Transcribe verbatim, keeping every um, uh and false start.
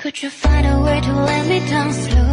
Could you find a way to let me down slow?